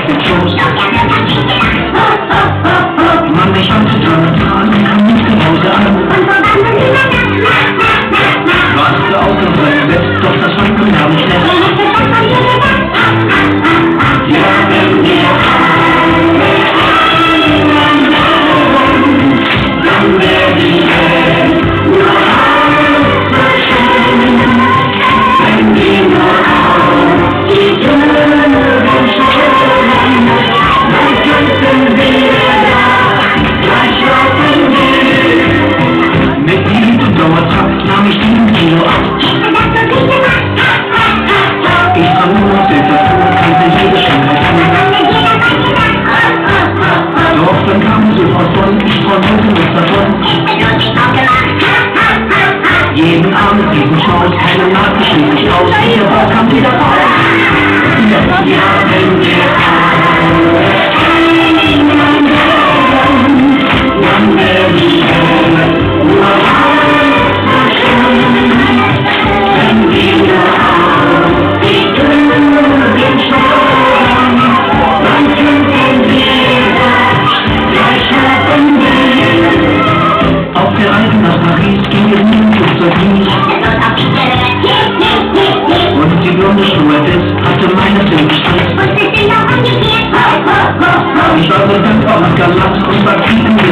den Schoß. Mann, ich hatte Jonathan, kam nicht zu Hause an. Warst du auch im Bett, doch das war genau nicht nett. Ja, wenn wir dann wär die Welt nur halb so schön. Wenn wir nur auf die Türen schauen, dann könnten wir da gleich laufen gehen. Mit Lied und Dauertakt nahm ich 7 Kilo ab. Ich war nur auf Temperatur, kannte jede Schönheit an. Doch dann kam sofort voll, ich träumte nichts davon. Jeden Abend diesen Schmaus, keine Marke schließt sich aus. Der Bauch kam wieder raus. Ja, wenn wir alle einmal hören, dann wär die Welt nur halb so schön. Wenn wir nur auf die Türen schauen, dann könnten wir gleich haben gehen. Auf der Reise nach Paris ging es nie im Flugzeug nicht. Und die blonde Stewardess hatte meine Sinn gestresst. Ich war so dankbar und galant und war viel